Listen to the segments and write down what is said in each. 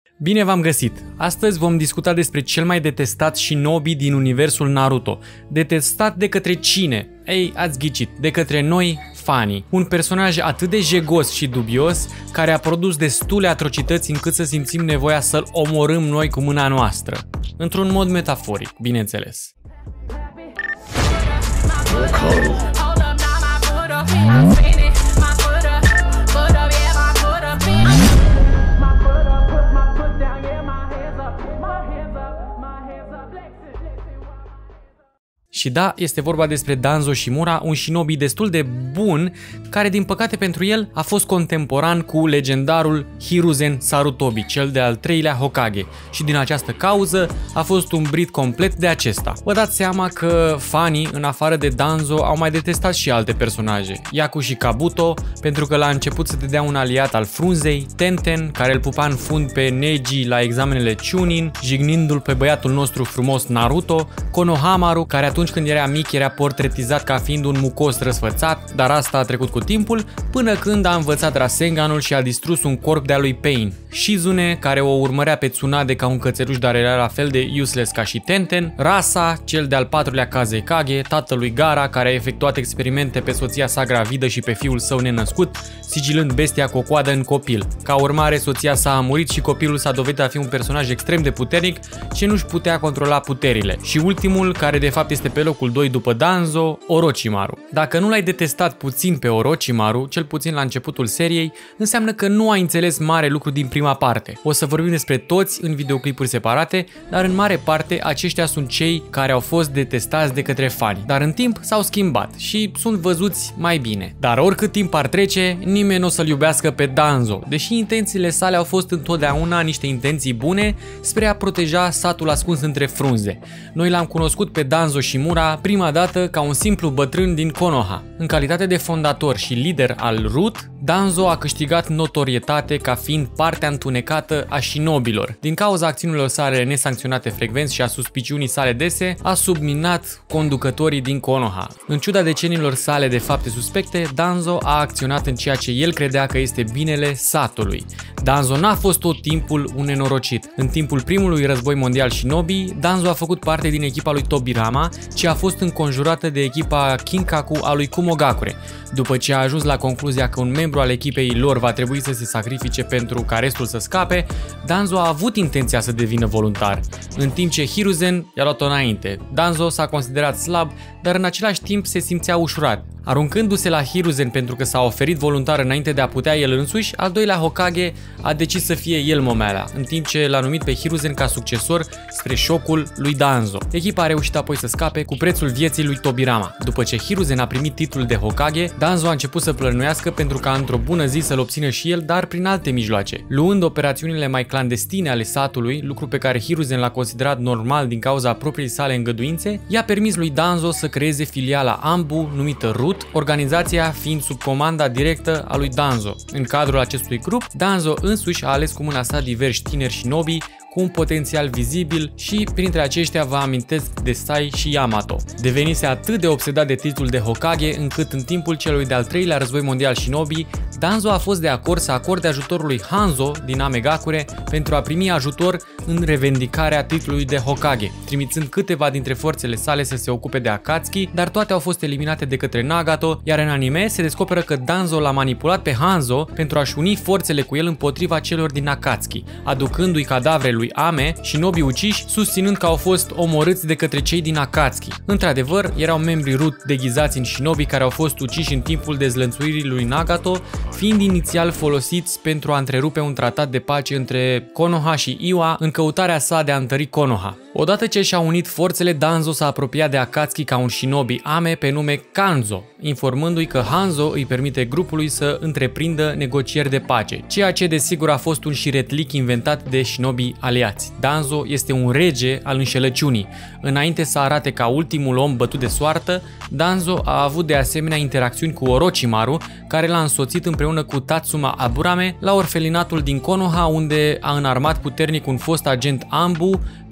Bine v-am găsit! Astăzi vom discuta despre cel mai detestat shinobi din universul Naruto. Detestat de către cine? Ei, ați ghicit, de către noi, fanii. Un personaj atât de jegos și dubios, care a produs destule atrocități încât să simțim nevoia să-l omorâm noi cu mâna noastră. Într-un mod metaforic, bineînțeles. Și da, este vorba despre Danzo Shimura, un shinobi destul de bun, care din păcate pentru el a fost contemporan cu legendarul Hiruzen Sarutobi, cel de-al treilea Hokage, și din această cauză a fost umbrit complet de acesta. Vă dați seama că fanii, în afară de Danzo, au mai detestat și alte personaje. Yaku și Kabuto, pentru că la început se dădea un aliat al frunzei, Tenten, care îl pupa în fund pe Neji la examenele Chunin, jignindu-l pe băiatul nostru frumos Naruto, Konohamaru, care atunci când era mic era portretizat ca fiind un mucos răsfățat, dar asta a trecut cu timpul, până când a învățat Rasenganul și a distrus un corp de-a lui Pain. Shizune, care o urmărea pe Tsunade ca un cățeluș, dar era la fel de useless ca și Tenten. Rasa, cel de-al patrulea Kazekage, tatălui Gaara, care a efectuat experimente pe soția sa gravidă și pe fiul său nenăscut, sigilând bestia cu o coadă în copil. Ca urmare, soția sa a murit și copilul s-a dovedit a fi un personaj extrem de puternic ce nu-și putea controla puterile. Și ultimul, care de fapt este pe locul 2 după Danzo, Orochimaru. Dacă nu l-ai detestat puțin pe Orochimaru, cel puțin la începutul seriei, înseamnă că nu ai înțeles mare lucru din prima parte. O să vorbim despre toți în videoclipuri separate, dar în mare parte aceștia sunt cei care au fost detestați de către fani. Dar în timp s-au schimbat și sunt văzuți mai bine. Dar oricât timp ar trece, nimeni nu o să-l iubească pe Danzo, deși intențiile sale au fost întotdeauna niște intenții bune spre a proteja satul ascuns între frunze. Noi l-am cunoscut pe Danzo Shimura prima dată ca un simplu bătrân din Konoha. În calitate de fondator și lider al Root, Danzo a câștigat notorietate ca fiind partea întunecată a shinobilor. Din cauza acțiunilor sale nesancționate frecvent și a suspiciunii sale dese, a subminat conducătorii din Konoha. În ciuda decenilor sale de fapte suspecte, Danzo a acționat în ceea ce el credea că este binele satului. Danzo n-a fost tot timpul un nenorocit. În timpul primului război mondial shinobi, Danzo a făcut parte din echipa lui Tobirama, ce a fost înconjurată de echipa Kinkaku a lui Kumogakure. După ce a ajuns la concluzia că un membru al echipei lor va trebui să se sacrifice pentru ca restul să scape, Danzo a avut intenția să devină voluntar, în timp ce Hiruzen i-a luat-o înainte. Danzo s-a considerat slab, dar în același timp se simțea ușurat. Aruncându-se la Hiruzen pentru că s-a oferit voluntar înainte de a putea el însuși, al doilea Hokage a decis să fie el momeala, în timp ce l-a numit pe Hiruzen ca succesor spre șocul lui Danzo. Echipa a reușit apoi să scape cu prețul vieții lui Tobirama. După ce Hiruzen a primit titlul de Hokage, Danzo a început să plănuiască pentru ca într-o bună zi să-l obțină și el, dar prin alte mijloace. Luând operațiunile mai clandestine ale satului, lucru pe care Hiruzen l-a considerat normal din cauza propriei sale îngăduințe, i-a permis lui Danzo să creeze filiala Anbu, numită Root, organizația fiind sub comanda directă a lui Danzo. În cadrul acestui grup, Danzo însuși a ales cu mâna sa diversi tineri shinobi cu un potențial vizibil și printre aceștia vă amintesc de Sai și Yamato. Devenise atât de obsedat de titlul de Hokage încât în timpul celui de-al treilea război mondial shinobi, Danzo a fost de acord să acorde ajutorul lui Hanzo din Amegakure pentru a primi ajutor în revendicarea titlului de Hokage, trimițând câteva dintre forțele sale să se ocupe de Akatsuki, dar toate au fost eliminate de către Nagato, iar în anime se descoperă că Danzo l-a manipulat pe Hanzo pentru a-și uni forțele cu el împotriva celor din Akatsuki, aducându-i cadavre lui Ame, shinobi uciși, susținând că au fost omorâți de către cei din Akatsuki. Într-adevăr, erau membrii Root deghizați în shinobi care au fost uciși în timpul dezlănțuirii lui Nagato, fiind inițial folosiți pentru a întrerupe un tratat de pace între Konoha și Iwa în căutarea sa de a întări Konoha. Odată ce și-a unit forțele, Danzo s-a apropiat de Akatsuki ca un shinobi Ame pe nume Kanzo, informându-i că Hanzo îi permite grupului să întreprindă negocieri de pace, ceea ce desigur a fost un șiretlic inventat de shinobi aliați. Danzo este un rege al înșelăciunii. Înainte să arate ca ultimul om bătut de soartă, Danzo a avut de asemenea interacțiuni cu Orochimaru, care l-a însoțit împreună cu Tatsuma Aburame la orfelinatul din Konoha, unde a înarmat puternic un fost agent Anbu pe Nono,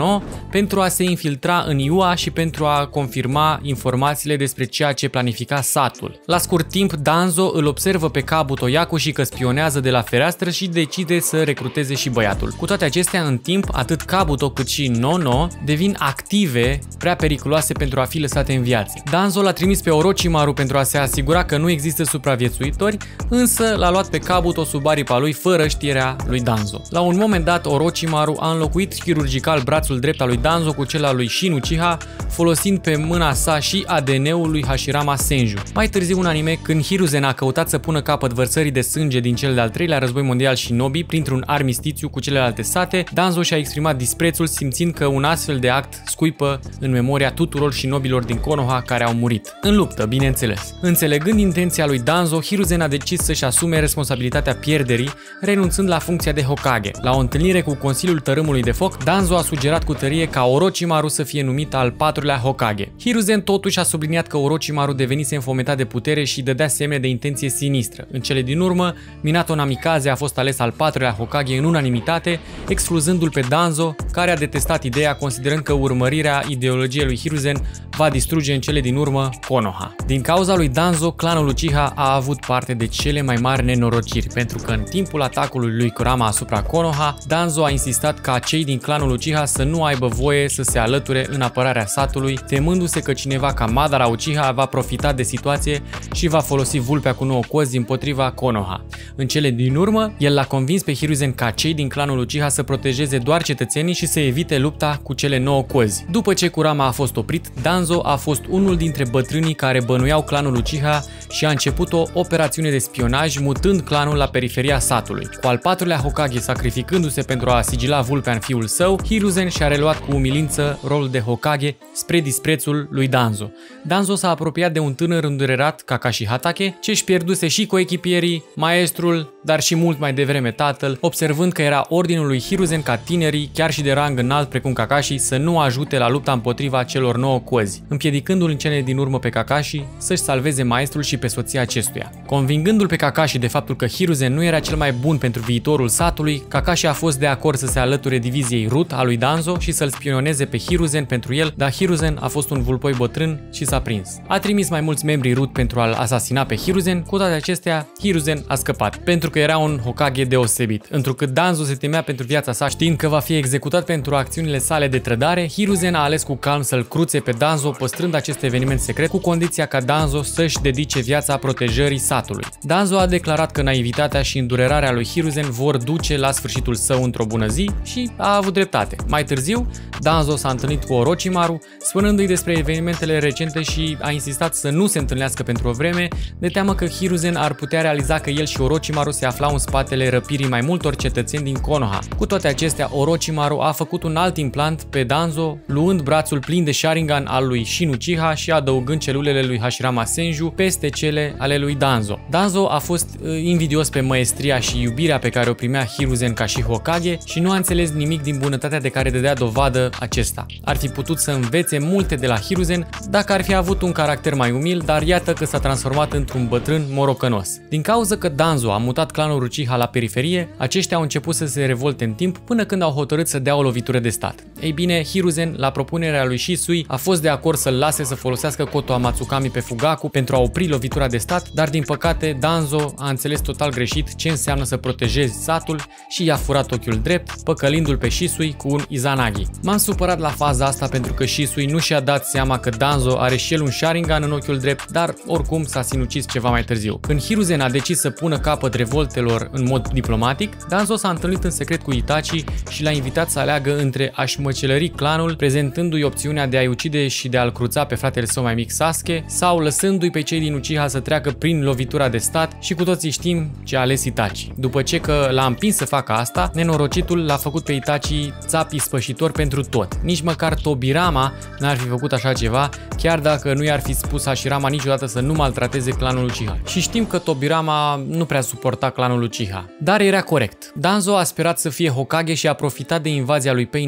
Wano pentru a se infiltra în Iua și pentru a confirma informațiile despre ceea ce planifica satul. La scurt timp, Danzo îl observă pe Kabuto Yakushi că spionează de la fereastră și decide să recruteze și băiatul. Cu toate acestea, în timp, atât Kabuto cât și Nono devin active prea periculoase pentru a fi lăsate în viață. Danzo l-a trimis pe Orochimaru pentru a se asigura că nu există supraviețuitori, însă l-a luat pe Kabuto sub aripa lui fără știrea lui Danzo. La un moment dat, Orochimaru a înlocuit chirurgical brațul drept al lui Danzo cu cel al lui Shin Uchiha, folosind pe mâna sa și ADN-ul lui Hashirama Senju. Mai târziu în anime, când Hiruzen a căutat să pună capăt vărsării de sânge din cel de-al treilea război mondial Shinobi printr-un armistițiu cu celelalte sate, Danzo și-a exprimat disprețul simțind că un astfel de act scuipă în memoria tuturor shinobilor din Konoha care au murit. În luptă, bineînțeles. Înțelegând intenția lui Danzo, Hiruzen a decis să-și asume responsabilitatea pierderii, renunțând la funcția de Hokage. La o întâlnire cu Consiliul Tărâmului de Foc, Danzo a sugerat cu tărie ca Orochimaru să fie numit al patrulea Hokage. Hiruzen totuși a subliniat că Orochimaru devenise înfometat de putere și dădea semne de intenție sinistră. În cele din urmă, Minato Namikaze a fost ales al patrulea Hokage în unanimitate, excluzându-l pe Danzo, care a detestat ideea considerând că urmărirea ideologiei lui Hiruzen va distruge în cele din urmă Konoha. Din cauza lui Danzo, clanul Uchiha a avut parte de cele mai mari nenorociri, pentru că în timpul atacului lui Kurama asupra Konoha, Danzo a insistat ca cei din clanul Uchiha să nu aibă voie să se alăture în apărarea satului, temându-se că cineva ca Madara Uchiha va profita de situație și va folosi vulpea cu 9 cozi împotriva Konoha. În cele din urmă, el l-a convins pe Hiruzen ca cei din clanul Uchiha să protejeze doar cetățenii și să evite lupta cu cele 9 cozi. După ce Kurama a fost oprit, Danzo a fost unul dintre bătrânii care bănuiau clanul Uchiha și a început o operațiune de spionaj, mutând clanul la periferia satului. Cu al patrulea Hokage sacrificându-se pentru a sigila vulpea în fiul său, Hiruzen și-a reluat cu umilință rolul de Hokage spre disprețul lui Danzo. Danzo s-a apropiat de un tânăr îndurerat, Kakashi Hatake, ce își pierduse și coechipierii, maestrul, dar și mult mai devreme tatăl, observând că era ordinul lui Hiruzen ca tinerii, chiar și de rang înalt precum Kakashi, să nu ajute la lupta împotriva celor 9 cozi, împiedicându-l în cele din urmă pe Kakashi să-și salveze maestrul și pe soția acestuia. Convingându-l pe Kakashi de faptul că Hiruzen nu era cel mai bun pentru viitorul satului, Kakashi a fost de acord să se alăture diviziei Root a lui Danzo și să-l spioneze pe Hiruzen pentru el, dar Hiruzen a fost un vulpoi bătrân și s-a prins. A trimis mai mulți membri Root pentru a-l asasina pe Hiruzen, cu toate acestea, Hiruzen a scăpat, pentru că era un Hokage deosebit. Întrucât Danzo se temea pentru viața sa știind că va fi executat pentru acțiunile sale de trădare, Hiruzen a ales cu calm să-l cruțe pe Danzo, păstrând acest eveniment secret cu condiția ca Danzo să-și dedice viața protejării satului. Danzo a declarat că naivitatea și îndurerarea lui Hiruzen vor duce la sfârșitul său într-o bună zi și a avut dreptate. Mai târziu, Danzo s-a întâlnit cu Orochimaru, spunându-i despre evenimentele recente și a insistat să nu se întâlnească pentru o vreme, de teamă că Hiruzen ar putea realiza că el și Orochimaru se aflau în spatele răpirii mai multor cetățeni din Konoha. Cu toate acestea, Orochimaru a făcut un alt implant pe Danzo, luând brațul plin de Sharingan al lui Shin Uchiha și adăugând celulele lui Hashirama Senju peste cele ale lui Danzo. Danzo a fost invidios pe maestria și iubirea pe care o primea Hiruzen ca și Hokage și nu a înțeles nimic din bunătatea de care dădea dovadă acesta. Ar fi putut să învețe multe de la Hiruzen dacă ar fi avut un caracter mai umil, dar iată că s-a transformat într-un bătrân morocănos. Din cauza că Danzo a mutat clanul Uchiha la periferie, aceștia au început să se revolte în timp până când au hotărât să dea o lovitură de stat. Ei bine, Hiruzen, la propunerea lui Shisui, a fost de acord să-l lase să folosească Koto Amatsukami pe Fugaku pentru a opri lovitura de stat, dar din păcate Danzo a înțeles total greșit ce înseamnă să protejezi satul și i-a furat ochiul drept, păcălindu-l pe Shisui cu un Izanagi. M-am supărat la faza asta pentru că Shisui nu și-a dat seama că Danzo are și el un Sharingan în ochiul drept, dar oricum s-a sinucis ceva mai târziu. Când Hiruzen a decis să pună capăt revoltelor în mod diplomatic, Danzo s-a întâlnit în secret cu Itachi și l-a invitat să aleagă între a-și măcelări clanul, prezentându-i opțiunea de a-i ucide și de a-l cruța pe fratele său mai mic Sasuke, sau lăsându-i pe cei din Uchiha să treacă prin lovitura de stat și cu toții știm ce a ales Itachi. După ce că l-a împins să facă asta, nenorocitul l-a făcut pe Itachi țap ispășitor pentru tot. Nici măcar Tobirama n-ar fi făcut așa ceva, chiar dacă nu i-ar fi spus Hashirama niciodată să nu maltrateze clanul Uchiha. Și știm că Tobirama nu prea suporta clanul Uchiha. Dar era corect. Danzo a sperat să fie Hokage și a profitat de invazia lui Pain în Konoha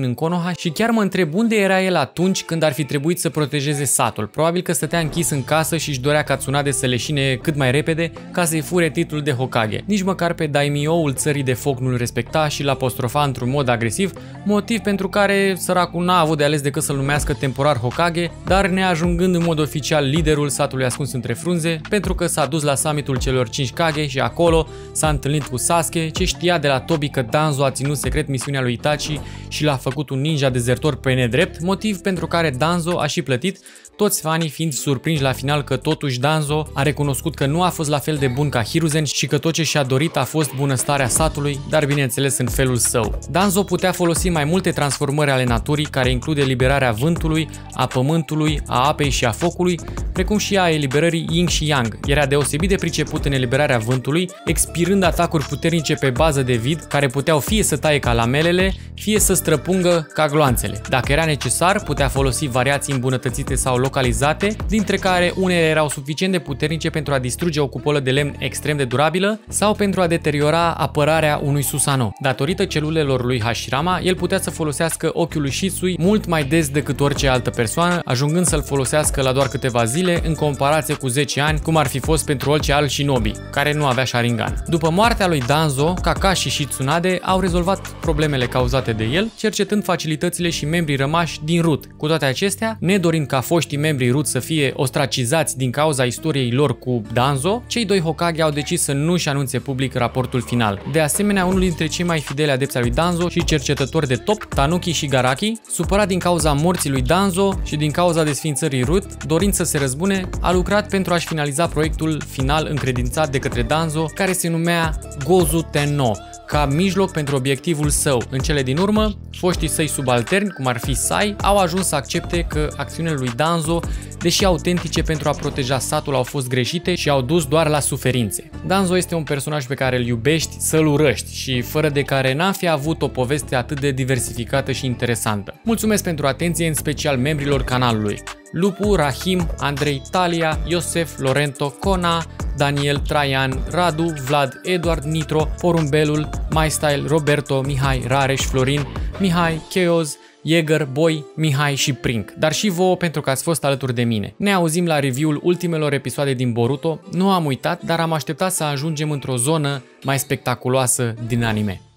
Konoha și chiar mă întreb unde era el atunci când ar fi trebuit să protejeze satul. Probabil că stătea închis în casă și își dorea ca Tsunade să leșine cât mai repede ca să-i fure titlul de Hokage. Nici măcar pe daimyo-ul țării de foc nu-l respecta și l-a apostrofa într-un mod agresiv, motiv pentru care săracul n-a avut de ales decât să-l numească temporar Hokage, dar neajungând în mod oficial liderul satului ascuns între frunze, pentru că s-a dus la summitul celor 5 Kage și acolo s-a întâlnit cu Sasuke, ce știa de la Tobi că Danzo a ținut secret misiunea lui Itachi și l-a făcut un ninja dezertor pe nedrept, motiv pentru care Danzo a și plătit, toți fanii fiind surprinși la final că totuși Danzo a recunoscut că nu a fost la fel de bun ca Hiruzen și că tot ce și-a dorit a fost bunăstarea satului, dar bineînțeles în felul său. Danzo putea folosi mai multe transformări ale naturii, care include liberarea vântului, a pământului, a apei și a focului, precum și a eliberării Yin și Yang. Era deosebit de priceput în eliberarea vântului, expirând atacuri puternice pe bază de vid, care puteau fie să taie calamelele, fie să străpungă ca gloanțele. Dacă era necesar, putea folosi variații îmbunătățite sau localizate, dintre care unele erau suficient de puternice pentru a distruge o cupolă de lemn extrem de durabilă sau pentru a deteriora apărarea unui Susanoo. Datorită celulelor lui Hashirama, el putea să folosească ochiul lui Shisui mult mai des decât orice altă persoană, ajungând să-l folosească la doar câteva zile, în comparație cu 10 ani, cum ar fi fost pentru orice alt shinobi, care nu avea Sharingan. După moartea lui Danzo, Kakashi și Tsunade au rezolvat problemele cauzate de el, cercetând facilitățile și membrii rămași din Root. Cu toate acestea, nedorind ca foștii membrii Root să fie ostracizați din cauza istoriei lor cu Danzo, cei doi Hokage au decis să nu-și anunțe public raportul final. De asemenea, unul dintre cei mai fideli adepți al lui Danzo și cercetători de top, Tanuki Shigaraki, supărat din cauza morții lui Danzo și din cauza desfințării Root, dorind să se răzbune, a lucrat pentru a-și finaliza proiectul final încredințat de către Danzo, care se numea Gozu Tenno, ca mijloc pentru obiectivul său. În cele din urmă, foștii săi subalterni, cum ar fi Sai, au ajuns să accepte că acțiunile lui Danzo, deși autentice pentru a proteja satul, au fost greșite și au dus doar la suferințe. Danzo este un personaj pe care îl iubești să-l urăști și fără de care n-am fi avut o poveste atât de diversificată și interesantă. Mulțumesc pentru atenție, în special membrilor canalului: Lupu, Rahim, Andrei, Talia, Iosef, Lorento, Kona, Daniel, Traian, Radu, Vlad, Eduard, Nitro, Porumbelul, MyStyle, Roberto, Mihai, Rareș, Florin, Mihai, Chaos, Jäger, Boy, Mihai și Prink, dar și vouă pentru că ați fost alături de mine. Ne auzim la review-ul ultimelor episoade din Boruto. Nu am uitat, dar am așteptat să ajungem într-o zonă mai spectaculoasă din anime.